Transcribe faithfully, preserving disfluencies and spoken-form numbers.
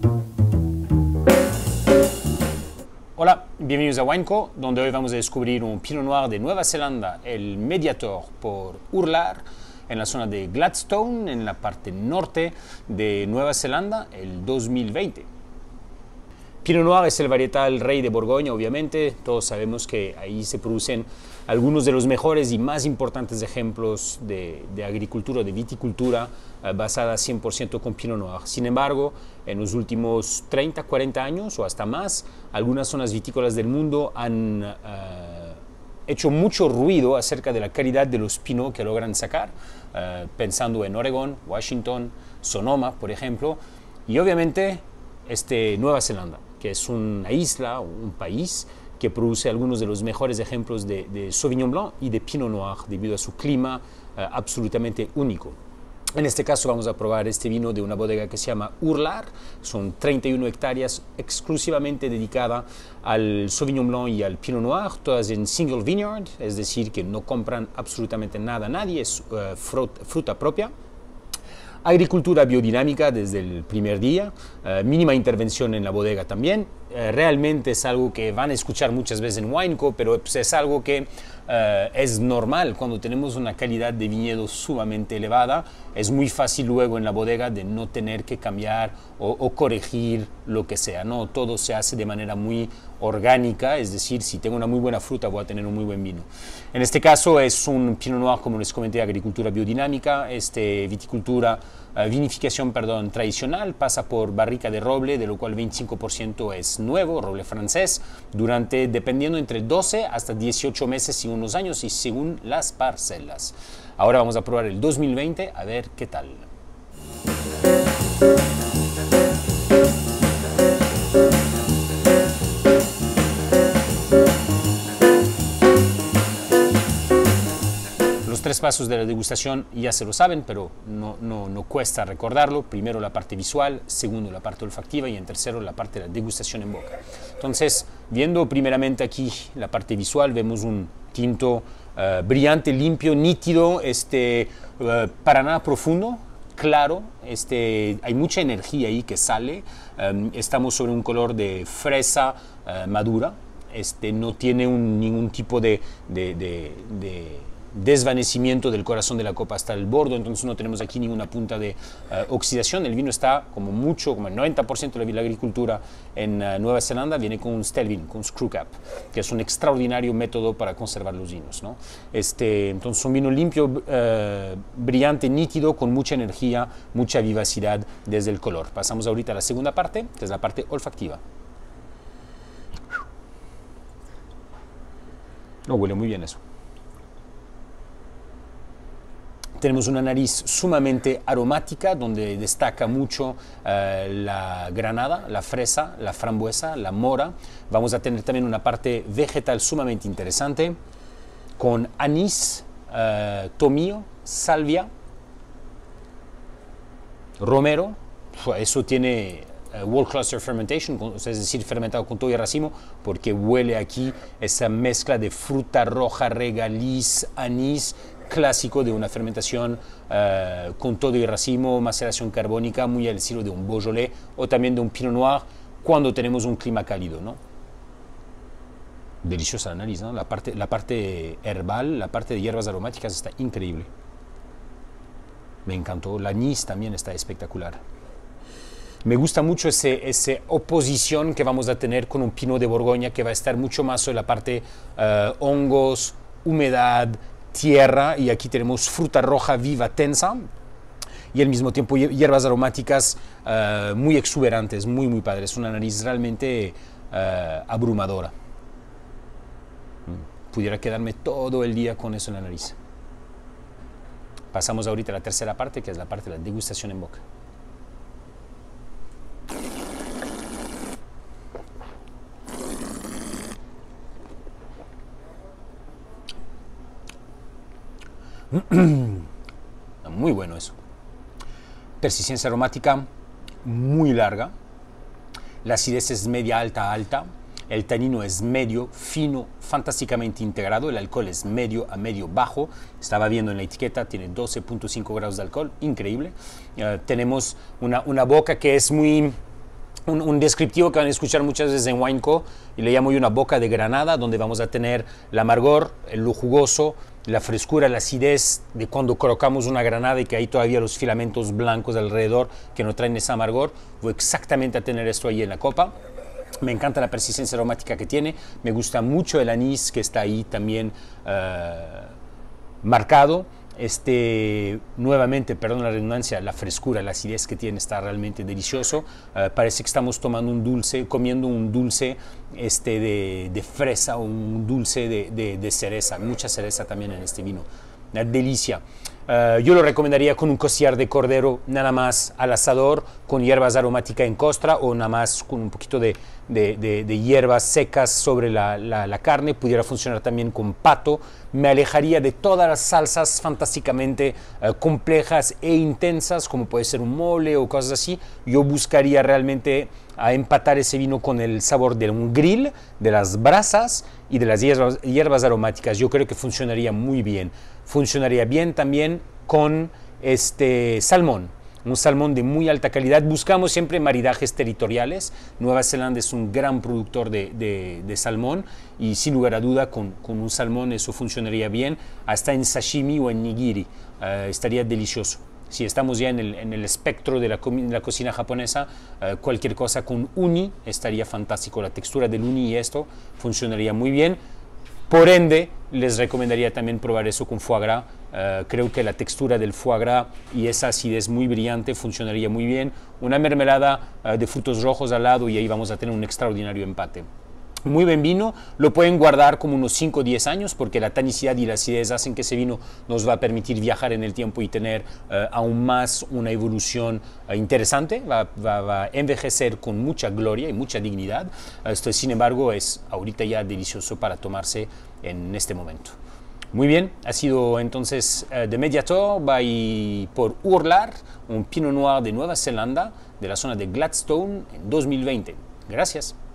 Hola, bienvenidos a WineCo, donde hoy vamos a descubrir un Pinot Noir de Nueva Zelanda, el Mediator por Urlar, en la zona de Gladstone, en la parte norte de Nueva Zelanda, el dos mil veinte. Pinot Noir es el varietal rey de Borgoña, obviamente. Todos sabemos que ahí se producen algunos de los mejores y más importantes ejemplos de, de agricultura, de viticultura, eh, basada cien por ciento con Pinot Noir. Sin embargo, en los últimos treinta, cuarenta años o hasta más, algunas zonas vitícolas del mundo han eh, hecho mucho ruido acerca de la calidad de los Pinot que logran sacar, eh, pensando en Oregón, Washington, Sonoma, por ejemplo, y obviamente este, Nueva Zelanda, que es una isla, un país que produce algunos de los mejores ejemplos de, de Sauvignon Blanc y de Pinot Noir debido a su clima eh, absolutamente único. En este caso vamos a probar este vino de una bodega que se llama Urlar. Son treinta y una hectáreas exclusivamente dedicada al Sauvignon Blanc y al Pinot Noir, todas en single vineyard, es decir, que no compran absolutamente nada a nadie, es uh, fruta, fruta propia. Agricultura biodinámica desde el primer día, uh, mínima intervención en la bodega también. Uh, realmente es algo que van a escuchar muchas veces en WineCo, pero pues, es algo que uh, es normal cuando tenemos una calidad de viñedo sumamente elevada. Es muy fácil luego en la bodega de no tener que cambiar o, o corregir lo que sea, ¿no? Todo se hace de manera muy orgánica, es decir, si tengo una muy buena fruta voy a tener un muy buen vino. En este caso es un Pinot Noir, como les comenté, agricultura biodinámica, este, viticultura, uh, vinificación perdón, tradicional, pasa por barrica de roble, de lo cual veinticinco por ciento es nuevo, roble francés, durante, dependiendo entre doce hasta dieciocho meses y unos años y según las parcelas. Ahora vamos a probar el dos mil veinte, a ver qué tal. Los tres pasos de la degustación ya se lo saben, pero no, no, no cuesta recordarlo. Primero la parte visual, segundo la parte olfactiva y en tercero la parte de la degustación en boca. Entonces, viendo primeramente aquí la parte visual, vemos un tinto uh, brillante, limpio, nítido, este, uh, para nada profundo, claro, este, hay mucha energía ahí que sale. Um, estamos sobre un color de fresa uh, madura, este, no tiene un, ningún tipo de, de, de, de desvanecimiento del corazón de la copa hasta el bordo, entonces no tenemos aquí ninguna punta de uh, oxidación. El vino está como mucho, como el noventa por ciento de la agricultura en uh, Nueva Zelanda viene con un Stelvin, con screw cap, que es un extraordinario método para conservar los vinos, ¿no? Este, entonces un vino limpio, uh, brillante, nítido, con mucha energía, mucha vivacidad desde el color. Pasamos ahorita a la segunda parte, que es la parte olfactiva. No, huele muy bien eso. Tenemos una nariz sumamente aromática, donde destaca mucho uh, la granada, la fresa, la frambuesa, la mora. Vamos a tener también una parte vegetal sumamente interesante, con anís, uh, tomillo, salvia, romero. Eso tiene uh, whole cluster fermentation, es decir, fermentado con todo y racimo, porque huele aquí esa mezcla de fruta roja, regaliz, anís, clásico de una fermentación uh, con todo y racimo, maceración carbónica, muy al estilo de un Beaujolais o también de un Pinot Noir cuando tenemos un clima cálido, ¿no? Deliciosa la nariz, ¿no? La parte, la parte herbal, la parte de hierbas aromáticas está increíble. Me encantó. La anís también está espectacular. Me gusta mucho ese, esa oposición que vamos a tener con un Pinot de Borgoña, que va a estar mucho más sobre la parte uh, hongos, humedad, tierra, y aquí tenemos fruta roja viva, tensa, y al mismo tiempo hierbas aromáticas uh, muy exuberantes, muy muy padres. Una nariz realmente uh, abrumadora. Pudiera quedarme todo el día con eso en la nariz. Pasamos ahorita a la tercera parte, que es la parte de la degustación en boca. Muy bueno eso. Persistencia aromática muy larga. La acidez es media alta alta. El tanino es medio, fino, fantásticamente integrado. El alcohol es medio a medio bajo. Estaba viendo en la etiqueta, tiene doce punto cinco grados de alcohol. Increíble. Uh, tenemos una, una boca que es muy un, un descriptivo que van a escuchar muchas veces en Wineco, y le llamo yo una boca de granada, donde vamos a tener el amargor, lo jugoso, la frescura, la acidez de cuando colocamos una granada y que hay todavía los filamentos blancos alrededor que no traen ese amargor. Voy exactamente a tener esto ahí en la copa. Me encanta la persistencia aromática que tiene, me gusta mucho el anís que está ahí también uh, marcado. Este, nuevamente, perdón la redundancia, la frescura, la acidez que tiene está realmente delicioso. Uh, parece que estamos tomando un dulce, comiendo un dulce este, de, de fresa o un dulce de, de, de cereza, mucha cereza también en este vino. Una delicia. Uh, yo lo recomendaría con un costillar de cordero nada más al asador, con hierbas aromáticas en costra o nada más con un poquito de, de, de, de hierbas secas sobre la, la, la carne. Pudiera funcionar también con pato. Me alejaría de todas las salsas fantásticamente uh, complejas e intensas, como puede ser un mole o cosas así. Yo buscaría realmente a empatar ese vino con el sabor de un grill, de las brasas y de las hierbas, hierbas aromáticas. Yo creo que funcionaría muy bien. Funcionaría bien también con este salmón, un salmón de muy alta calidad. Buscamos siempre maridajes territoriales. Nueva Zelanda es un gran productor de, de, de salmón y sin lugar a duda con, con un salmón eso funcionaría bien, hasta en sashimi o en nigiri, uh, estaría delicioso. Si estamos ya en el, en el espectro de la, la cocina japonesa, uh, cualquier cosa con uni estaría fantástico. La textura del uni y esto funcionaría muy bien. Por ende, les recomendaría también probar eso con foie gras. Uh, creo que la textura del foie gras y esa acidez muy brillante funcionaría muy bien. Una mermelada uh, de frutos rojos al lado y ahí vamos a tener un extraordinario empate. Muy buen vino, lo pueden guardar como unos cinco o diez años porque la tanicidad y la acidez hacen que ese vino nos va a permitir viajar en el tiempo y tener uh, aún más una evolución uh, interesante, va, va, va a envejecer con mucha gloria y mucha dignidad. Uh, esto, sin embargo, es ahorita ya delicioso para tomarse en este momento. Muy bien, ha sido entonces uh, The Mediator by por Urlar, un Pinot Noir de Nueva Zelanda, de la zona de Gladstone en dos mil veinte. Gracias.